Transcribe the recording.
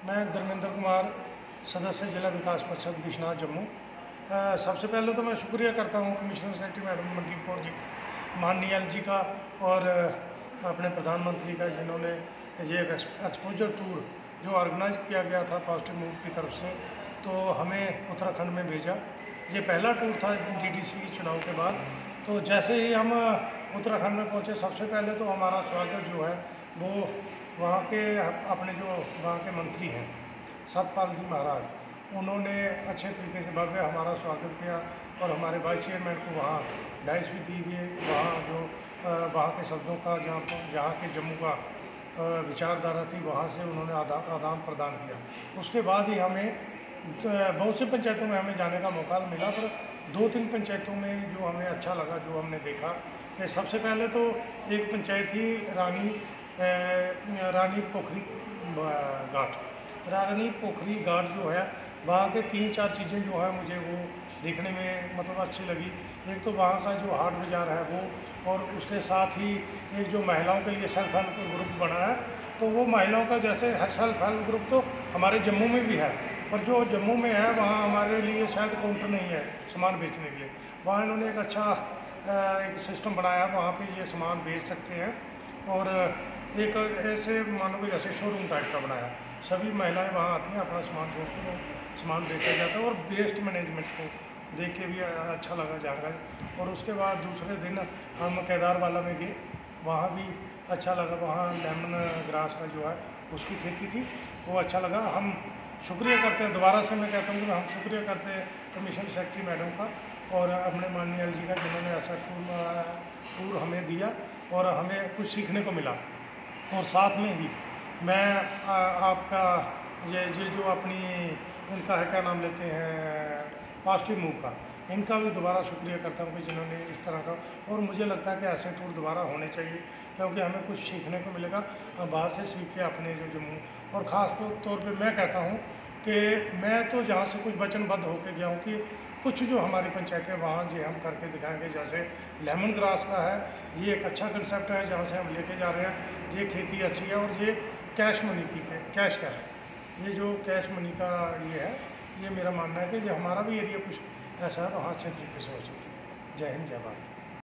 मैं धर्मेंद्र कुमार, सदस्य जिला विकास परिषद बिश्नाह जम्मू। सबसे पहले तो मैं शुक्रिया करता हूँ commissioner secretary madam Mandeep Kaur ji का, माननीय एलजी का और अपने प्रधानमंत्री का, जिन्होंने ये एक्सपोजर टूर जो ऑर्गेनाइज किया गया था पॉजिटिव मूव की तरफ से, तो हमें उत्तराखंड में भेजा। ये पहला टूर था डीडीसी चुनाव के बाद। तो जैसे ही हम उत्तराखंड में पहुँचे, सबसे पहले तो हमारा स्वागत जो है वो वहाँ के अपने जो वहाँ के मंत्री हैं सतपाल जी महाराज, उन्होंने अच्छे तरीके से भव्य हमारा स्वागत किया और हमारे वाइस चेयरमैन को वहाँ डाइस भी दी गई। वहाँ जो वहाँ के शब्दों का जहाँ के जम्मू का विचारधारा थी, वहाँ से उन्होंने आदान प्रदान किया। उसके बाद ही हमें बहुत से पंचायतों में हमें जाने का मौका मिला, पर 2-3 पंचायतों में जो हमें अच्छा लगा, जो हमने देखा कि सबसे पहले तो एक पंचायत थी रानी पोखरी घाट। रानी पोखरी घाट जो है, वहाँ के 3-4 चीज़ें जो है मुझे वो देखने में मतलब अच्छी लगी। एक तो वहाँ का जो हाट बाज़ार है वो, और उसके साथ ही एक जो महिलाओं के लिए सेल्फ हेल्प ग्रुप बना है, तो वो महिलाओं का जैसे सेल्फ हेल्प ग्रुप तो हमारे जम्मू में भी है, पर जो जम्मू में है वहाँ हमारे लिए शायद काउंटर नहीं है सामान बेचने के लिए। वहाँ इन्होंने एक अच्छा एक सिस्टम बनाया, वहाँ पे ये सामान बेच सकते हैं। और एक ऐसे मानो कि जैसे शोरूम टाइप का बनाया, सभी महिलाएं वहाँ आती हैं, अपना सामान छोड़ के वो सामान बेचा जाता है। और वेस्ट मैनेजमेंट को देख के भी अच्छा लगा जानकारी। और उसके बाद दूसरे दिन हम केदारवाला में गए, वहाँ भी अच्छा लगा। वहाँ लेमन ग्रास का जो है उसकी खेती थी, वो अच्छा लगा। हम शुक्रिया करते हैं, दोबारा से मैं कहता हूँ कि हम शुक्रिया करते हैं कमिश्नर सेक्रेटरी मैडम का और अपने माननीय एलजी का, जिन्होंने ऐसा टूर हमें दिया और हमें कुछ सीखने को मिला। और साथ में ही मैं आपका ये जो अपनी इनका है, क्या नाम लेते हैं, पॉजिटिव मूव का, इनका भी दोबारा शुक्रिया करता हूँ कि जिन्होंने इस तरह का। और मुझे लगता है कि ऐसे टूर दोबारा होने चाहिए, क्योंकि हमें कुछ सीखने को मिलेगा। हम बाहर से सीख के अपने जो जम्मू, और ख़ास तौर पे मैं कहता हूँ कि मैं तो जहाँ से कुछ वचनबद्ध होकर गया हूँ कि कुछ जो हमारी पंचायतें वहाँ जो हम करके दिखाएंगे। जैसे लेमन ग्रास का है, ये एक अच्छा कंसेप्ट है जहाँ से हम लेके जा रहे हैं। ये खेती अच्छी है और ये कैश मनी की कैश का है, ये जो कैश मनी का ये है, ये मेरा मानना है कि जो हमारा भी एरिया कुछ ऐसा है वहाँ अच्छे तरीके से हो सकती है। जय हिंद, जय भारत।